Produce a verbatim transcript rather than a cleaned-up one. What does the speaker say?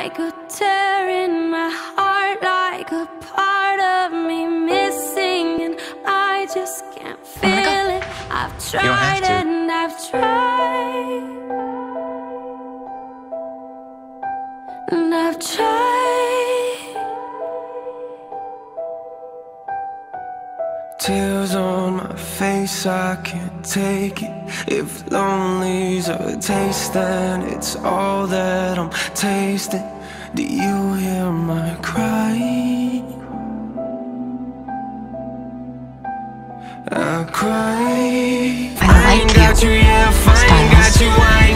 like a tear in my heart, like a part of me missing, and I just can't feel it. I've tried and I've tried, and I've tried. Tears on my face, I can't take it. If lonely's a taste, then it's all that I'm tasting. Do you hear my cry? I cry. I like you, got you, yeah, I ain't got you, I